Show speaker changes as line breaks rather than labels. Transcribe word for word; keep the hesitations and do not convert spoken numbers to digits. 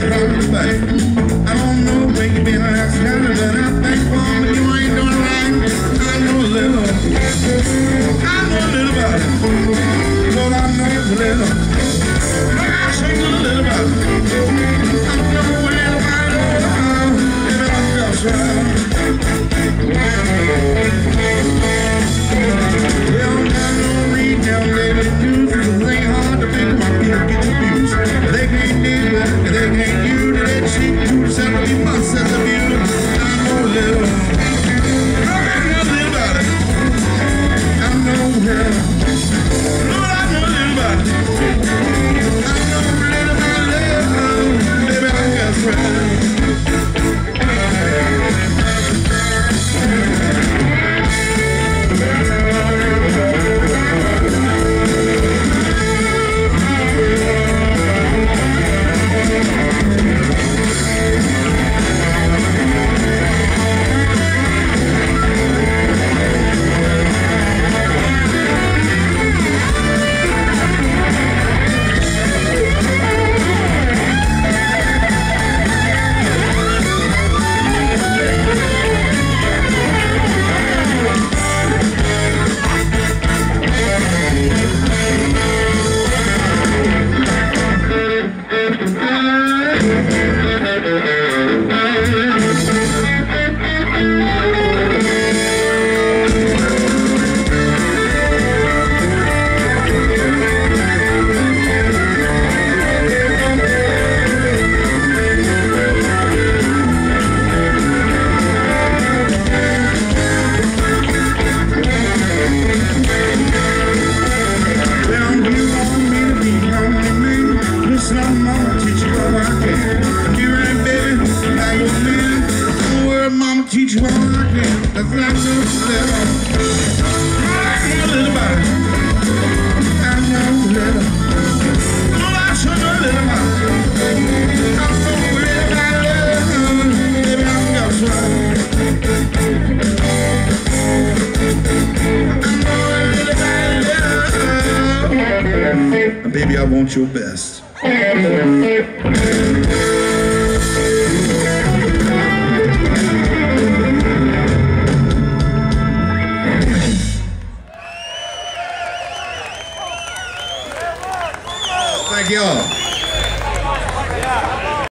front to back. I don't know where you been last night, but I think, woman, you ain't doing right. I know a little, I know a little about it. Well, I know a little, I sing a little about it. I know a little about it, baby, I just right. Well, I know read down later the news, because it ain't hard to pick my people get abused. They can't do it, they can't use it, they cheap to sell me my sense of you. I know a little, I know a little about it. I know a little, Lord, I know a little about it. I know a little about love, baby, I guess right. I'm gonna teach you all I can. You right, baby, I your man. The word, mama, teach you all I can. That's not so little. I know a little about it. I know a little. Well, I sure know a little about it. I know a little about love. Baby, I'm just right. I know a little about love. Baby, I want your best. Thank y'all.